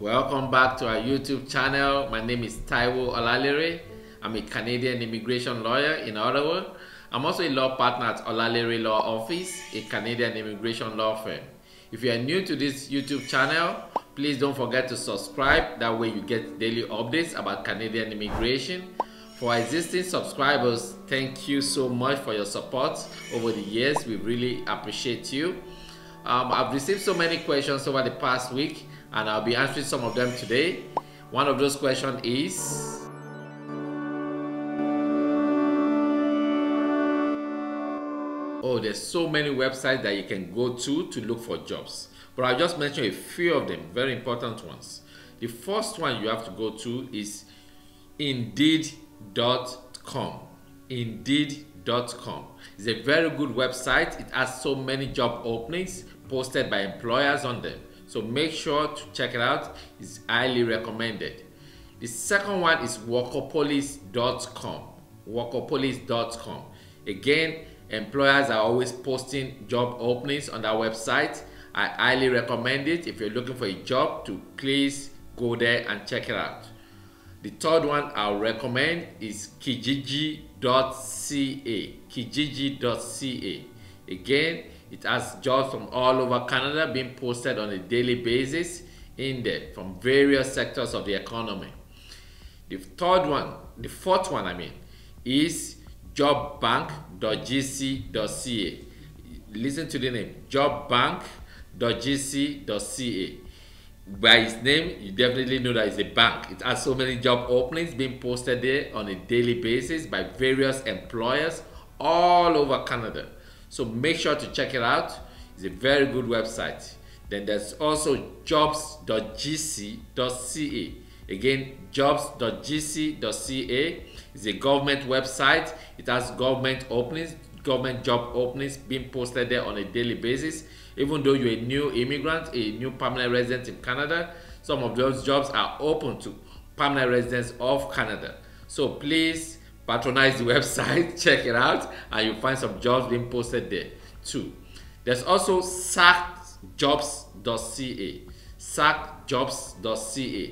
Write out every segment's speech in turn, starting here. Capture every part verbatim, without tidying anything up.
Welcome back to our YouTube channel. My name is Taiwo Olalere. I'm a Canadian immigration lawyer in Ottawa. I'm also a law partner at Olalere Law Office, a Canadian immigration law firm. If you are new to this YouTube channel, please don't forget to subscribe. That way you get daily updates about Canadian immigration. For our existing subscribers, thank you so much for your support over the years. We really appreciate you. Um, I've received so many questions over the past week, and I'll be answering some of them today. One of those questions is, oh, there's so many websites that you can go to to look for jobs. But I'll just mention a few of them, very important ones. The first one you have to go to is indeed dot com. indeed dot com. It's a very good website. It has so many job openings posted by employers on them. So make sure to check it out. It's highly recommended. The second one is workopolis dot com. workopolis dot com. Again, employers are always posting job openings on that website. I highly recommend it. If you're looking for a job, to please go there and check it out. The third one I'll recommend is kijiji dot c a. kijiji dot c a. Again, it has jobs from all over Canada being posted on a daily basis in there from various sectors of the economy. The third one, the fourth one I mean, is jobbank dot g c dot c a. Listen to the name, jobbank dot g c dot c a. By its name, you definitely know that it's a bank. It has so many job openings being posted there on a daily basis by various employers all over Canada. So make sure to check it out. It's a very good website. Then there's also jobs dot g c dot c a. Again, jobs dot g c dot c a is a government website. It has government openings, government job openings being posted there on a daily basis. Even though you're a new immigrant, a new permanent resident in Canada, some of those jobs are open to permanent residents of Canada. So please patronize the website, check it out, and you'll find some jobs being posted there too. There's also sack jobs dot c a. sack jobs dot c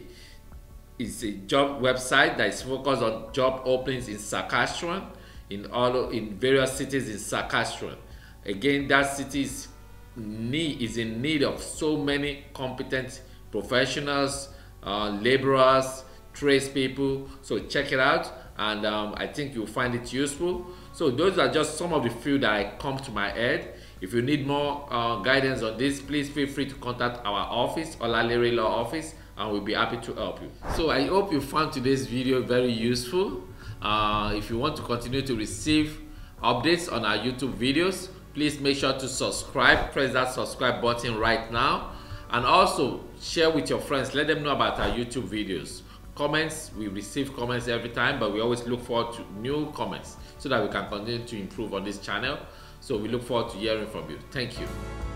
a is a job website that is focused on job openings in Saskatchewan, in all in various cities in Saskatchewan. Again, that city is need is in need of so many competent professionals, uh, laborers, tradespeople. So check it out, and um, I think you'll find it useful. So those are just some of the few that I come to my head. If you need more uh, guidance on this, please feel free to contact our office, Olalere Law Office, and we'll be happy to help you. So I hope you found today's video very useful. Uh, if you want to continue to receive updates on our YouTube videos, please make sure to subscribe. Press that subscribe button right now, and also share with your friends. Let them know about our YouTube videos. Comments, we receive comments every time, but we always look forward to new comments so that we can continue to improve on this channel. So we look forward to hearing from you. Thank you.